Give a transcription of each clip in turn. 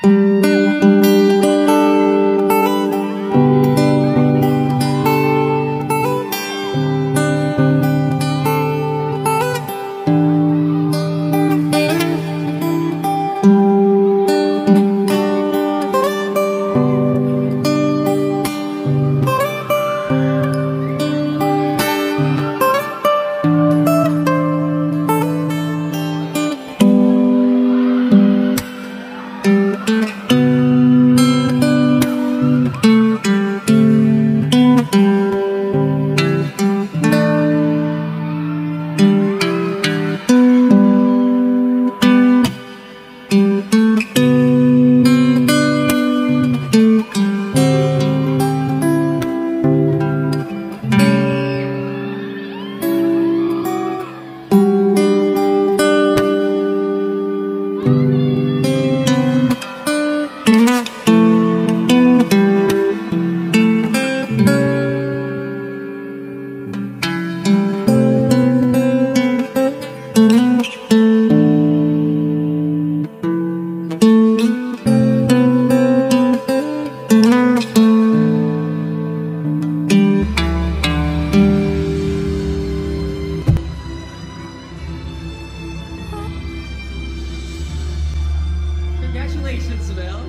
Congratulations, Belle.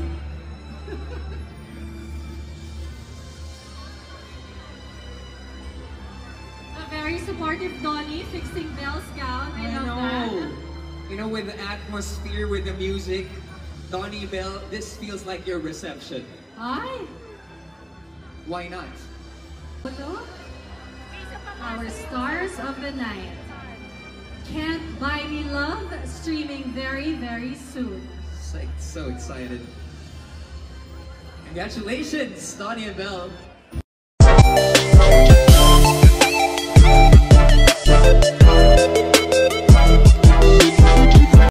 A very supportive Donnie fixing Belle's gown. I love that. You know, with the atmosphere, with the music, Donnie, Belle, this feels like your reception. Ay! Why not? Ito, our stars of the night. Can't Buy Me Love, streaming very, very soon. So excited. Congratulations, Donnie and Belle.